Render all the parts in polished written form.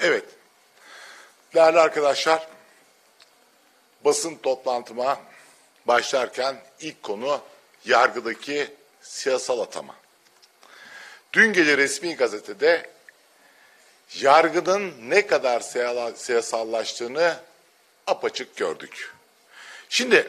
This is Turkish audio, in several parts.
Evet, değerli arkadaşlar, basın toplantıma başlarken ilk konu yargıdaki siyasal atama. Dün gece resmi gazetede yargının ne kadar siyasallaştığını apaçık gördük. Şimdi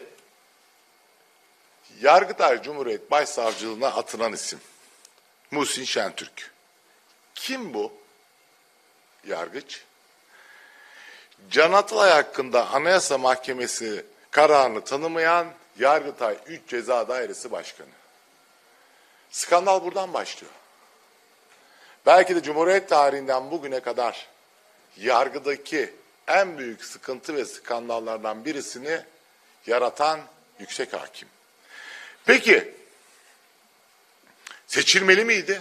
Yargıtay Cumhuriyet Başsavcılığına atılan isim Muhsin Şentürk. Kim bu yargıç? Can Atalay hakkında Anayasa Mahkemesi kararını tanımayan Yargıtay 3 Ceza Dairesi Başkanı. Skandal buradan başlıyor. Belki de Cumhuriyet tarihinden bugüne kadar yargıdaki en büyük sıkıntı ve skandallardan birisini yaratan yüksek hakim. Peki, seçilmeli miydi?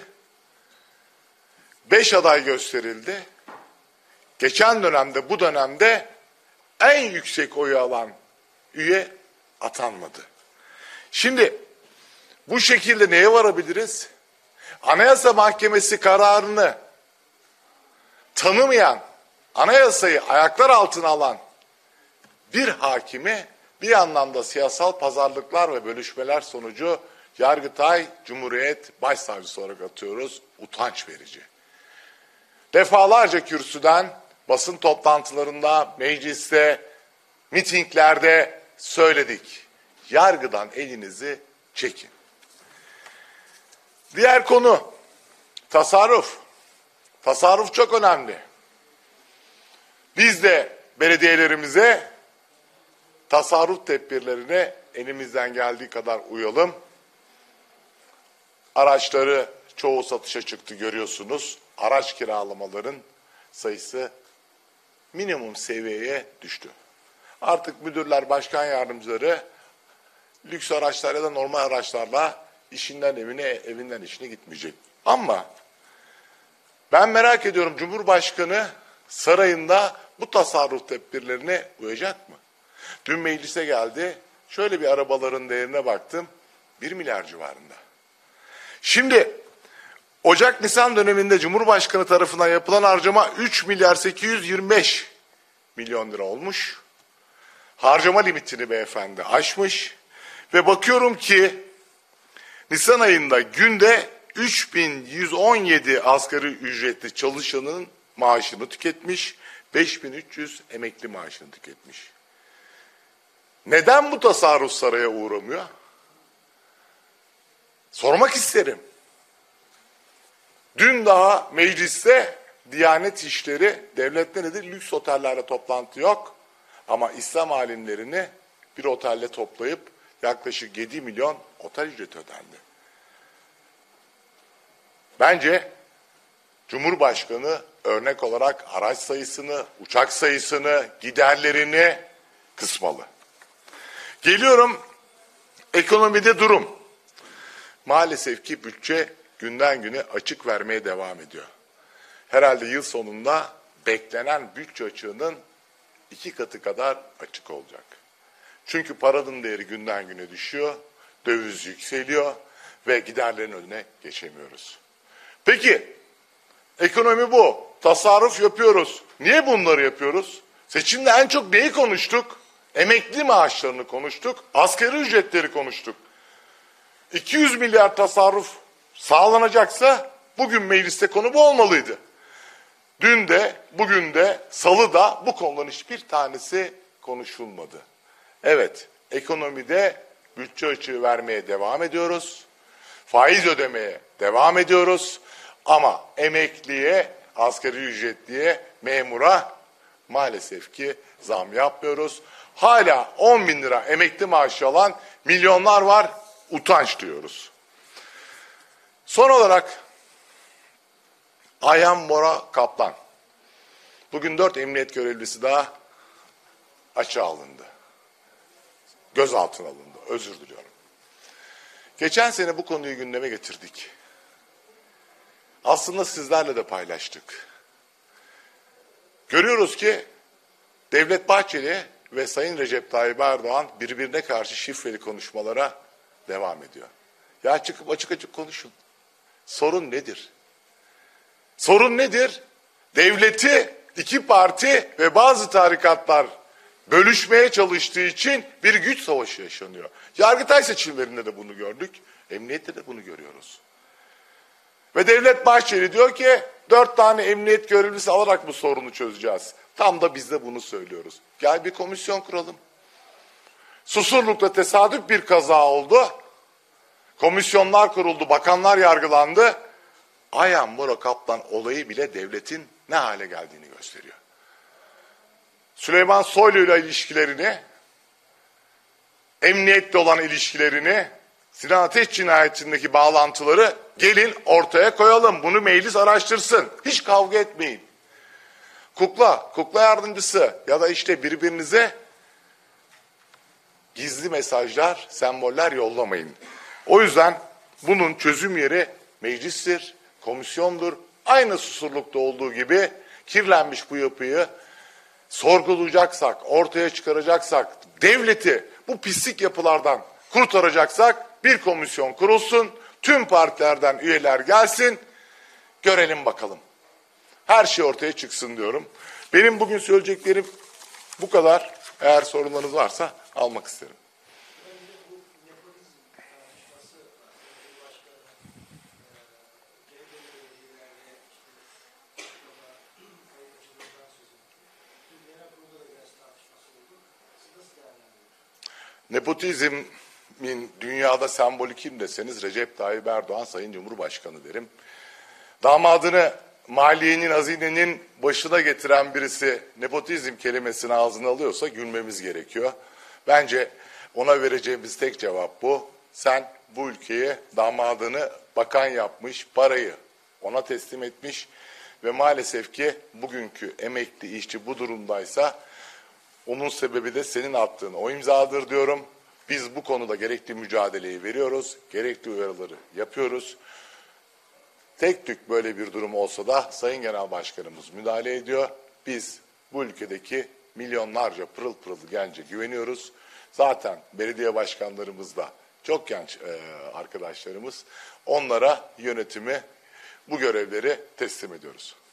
5 aday gösterildi. Geçen dönemde, bu dönemde en yüksek oyu alan üye atanmadı. Şimdi bu şekilde neye varabiliriz? Anayasa Mahkemesi kararını tanımayan, anayasayı ayaklar altına alan bir hakimi bir anlamda siyasal pazarlıklar ve bölüşmeler sonucu Yargıtay Cumhuriyet Başsavcısı olarak atıyoruz. Utanç verici. Defalarca kürsüden, basın toplantılarında, mecliste, mitinglerde söyledik. Yargıdan elinizi çekin. Diğer konu tasarruf. Tasarruf çok önemli. Biz de belediyelerimize tasarruf tedbirlerine elimizden geldiği kadar uyalım. Araçları çoğu satışa çıktı, görüyorsunuz. Araç kiralamaların sayısı minimum seviyeye düştü. Artık müdürler, başkan yardımcıları lüks araçlar ya da normal araçlarla işinden evine, evinden işine gitmeyecek. Ama ben merak ediyorum, Cumhurbaşkanı sarayında bu tasarruf tedbirlerine uyacak mı? Dün meclise geldi. Şöyle bir arabaların değerine baktım. 1 milyar civarında. Şimdi Ocak-Nisan döneminde Cumhurbaşkanı tarafından yapılan harcama 3 milyar 825 milyon lira olmuş. Harcama limitini beyefendi aşmış. Ve bakıyorum ki Nisan ayında günde 3117 asgari ücretli çalışanın maaşını tüketmiş. 5300 emekli maaşını tüketmiş. Neden bu tasarruf saraya uğramıyor? Sormak isterim. Dün daha mecliste Diyanet İşleri, devlette nedir? Lüks otellerde toplantı yok. Ama İslam alimlerini bir otelde toplayıp yaklaşık 7 milyon otel ücreti ödendi. Bence Cumhurbaşkanı örnek olarak araç sayısını, uçak sayısını, giderlerini kısmalı. Geliyorum ekonomide durum. Maalesef ki bütçe günden güne açık vermeye devam ediyor. Herhalde yıl sonunda beklenen bütçe açığının 2 katı kadar açık olacak. Çünkü paranın değeri günden güne düşüyor, döviz yükseliyor ve giderlerin önüne geçemiyoruz. Peki, ekonomi bu. Tasarruf yapıyoruz. Niye bunları yapıyoruz? Seçimde en çok neyi konuştuk? Emekli maaşlarını konuştuk, asgari ücretleri konuştuk. 200 milyar tasarruf sağlanacaksa bugün mecliste konu bu olmalıydı. Dün de, bugün de, salıda bu konuların hiçbir tanesi konuşulmadı. Evet, ekonomide bütçe açığı vermeye devam ediyoruz. Faiz ödemeye devam ediyoruz. Ama emekliye, asgari ücretliye, memura maalesef ki zam yapmıyoruz. Hala 10 bin lira emekli maaşı alan milyonlar var, utanç duyuyoruz. Son olarak Ayhan Bora Kaplan. Bugün 4 emniyet görevlisi daha açığa alındı. Gözaltına alındı, özür diliyorum. Geçen sene bu konuyu gündeme getirdik. Aslında sizlerle de paylaştık. Görüyoruz ki Devlet Bahçeli ve Sayın Recep Tayyip Erdoğan birbirine karşı şifreli konuşmalara devam ediyor. Ya çıkıp açık açık konuşun. Sorun nedir? Sorun nedir? Devleti İki parti ve bazı tarikatlar bölüşmeye çalıştığı için bir güç savaşı yaşanıyor. Yargıtay seçimlerinde de bunu gördük. Emniyette de bunu görüyoruz. Ve Devlet Bahçeli diyor ki 4 tane emniyet görevlisi alarak bu sorunu çözeceğiz. Tam da biz de bunu söylüyoruz. Gel bir komisyon kuralım. Susurluk'ta tesadüf bir kaza oldu. Komisyonlar kuruldu, bakanlar yargılandı. Ayhan Bora Kaplan olayı bile devletin ne hale geldiğini gösteriyor. Süleyman Soylu ile ilişkilerini, emniyetle olan ilişkilerini, Sinan Ateş cinayetindeki bağlantıları gelin ortaya koyalım. Bunu meclis araştırsın. Hiç kavga etmeyin. Kukla yardımcısı ya da işte birbirinize gizli mesajlar, semboller yollamayın. O yüzden bunun çözüm yeri meclistir, komisyondur. Aynı Susurluk'ta olduğu gibi kirlenmiş bu yapıyı sorgulayacaksak, ortaya çıkaracaksak, devleti bu pislik yapılardan kurtaracaksak bir komisyon kurulsun, tüm partilerden üyeler gelsin, görelim bakalım. Her şey ortaya çıksın diyorum. Benim bugün söyleyeceklerim bu kadar. Eğer sorunlarınız varsa almak isterim. Nepotizmin dünyada sembolü kim deseniz Recep Tayyip Erdoğan Sayın Cumhurbaşkanı derim. Damadını maliyenin, hazinenin başına getiren birisi nepotizm kelimesini ağzına alıyorsa gülmemiz gerekiyor. Bence ona vereceğimiz tek cevap bu. Sen bu ülkeye damadını bakan yapmış, parayı ona teslim etmiş ve maalesef ki bugünkü emekli işçi bu durumdaysa onun sebebi de senin attığın o imzadır diyorum. Biz bu konuda gerekli mücadeleyi veriyoruz, gerekli uyarıları yapıyoruz. Tek tük böyle bir durum olsa da Sayın Genel Başkanımız müdahale ediyor. Biz bu ülkedeki milyonlarca pırıl pırıl gence güveniyoruz. Zaten belediye başkanlarımız da çok genç arkadaşlarımız. Onlara yönetimi, bu görevleri teslim ediyoruz.